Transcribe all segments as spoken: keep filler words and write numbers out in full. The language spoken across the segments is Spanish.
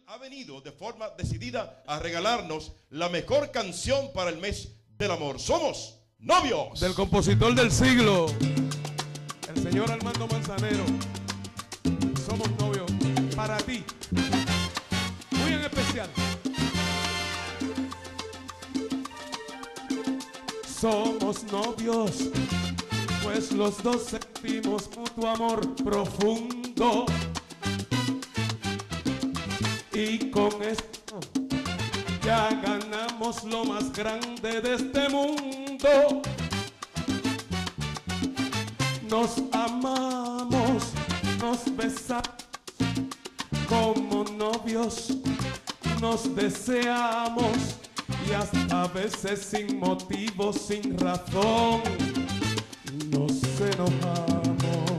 ha venido de forma decidida a regalarnos la mejor canción para el mes del amor. Somos novios. Del compositor del siglo, el señor Armando Manzanero. Somos novios para ti, muy en especial. Somos novios, pues los dos sentimos mutuo amor profundo. Y con esto ya ganamos lo más grande de este mundo. Nos amamos, nos besamos como novios, nos deseamos y hasta a veces sin motivo, sin razón, nos enojamos.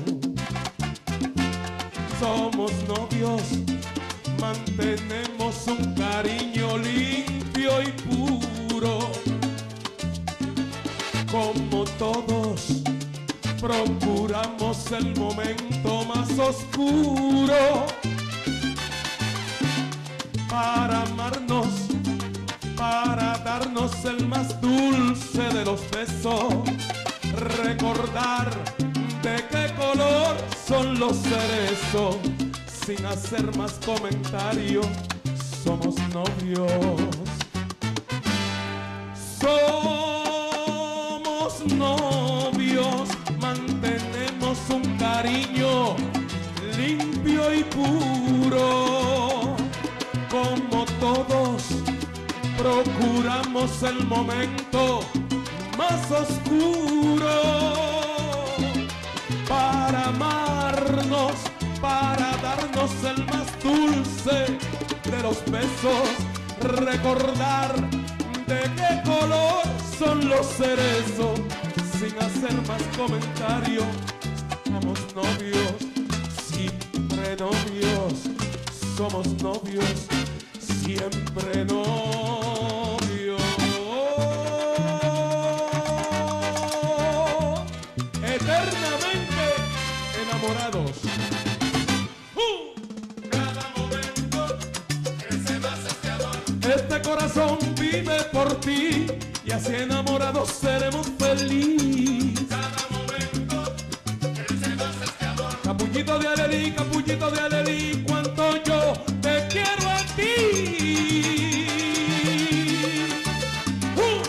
Somos novios, mantenemos un cariño limpio y puro. Como todos, procuramos el momento más oscuro para amarnos, para darnos el más dulce de los besos, recordar de qué color son los cerezos. Sin hacer más comentarios, somos novios. Somos novios, mantenemos un cariño limpio y puro. Como todos, procuramos el momento más oscuro para amarnos, para darnos el más dulce de los besos, recordar de qué color son los cerezos. Sin hacer más comentarios, somos novios, siempre novios, somos novios, siempre novios. Eternamente enamorados. Este corazón vive por ti y así enamorados seremos felices. Cada momento crece más este amor. Capullito de alelí, capullito de alelí, cuánto yo te quiero a ti. Uh.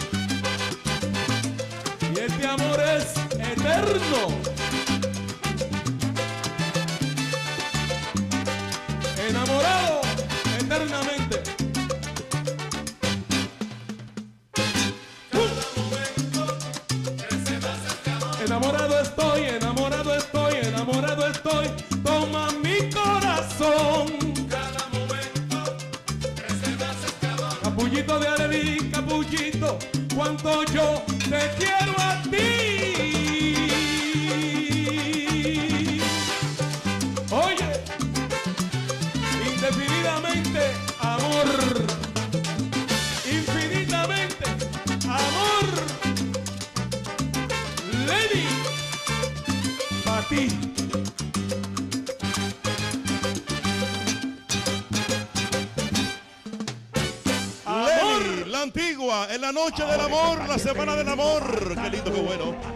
Y este amor es eterno. Enamorado eternamente. Enamorado estoy, enamorado estoy, enamorado estoy. Toma mi corazón. Cada momento crece más este amor. Capullito de alelí, capullito, cuánto yo te quiero a ti. Oye, indefinidamente amor, infinitamente amor. Lenny, para ti. Lenny, la antigua, en la noche del amor, la semana del amor. Qué lindo, qué bueno.